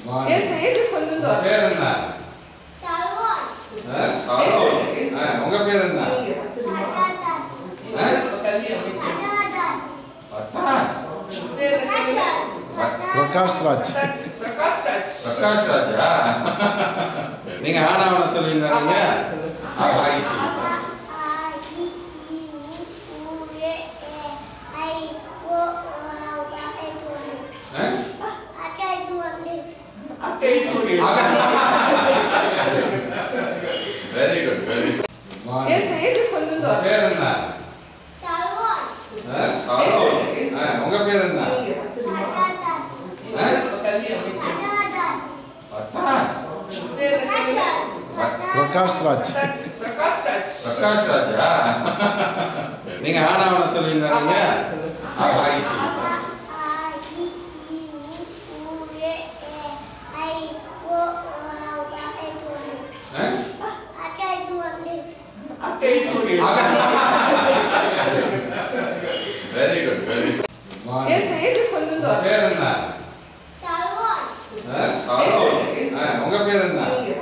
என்ன சொல்லுங்க. பேர் என்ன? சல்வான். சல்வான். உங்க பேர் என்ன? பிரகாஷ் ராஜ். பிரகாஷ் ராஜா. நீங்க ஆனாவன சொல்லிருந்தீங்க. Very good, very good. என்ன சொல்லுங்க. பேர் என்ன? சல்வான். சல்வான். உங்க பேர் என்ன? பிரகாஷ் ராஜ். பிரகாஷ் ராஜா. நீங்க ஆனாவன சொல்லிருந்தீங்க. Very good, very good. என்ன சொல்லுங்க. பேர் என்ன? சல்வான். சல்வான். உங்க பேர் என்ன?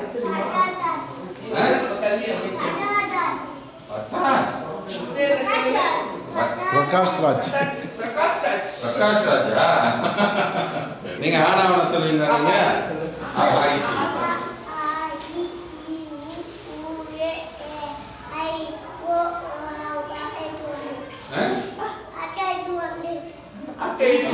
பிரகாஷ் ராஜ். பிரகாஷ் ராஜா. நீங்க ஆனாவன சொல்லிருந்தீங்க. Very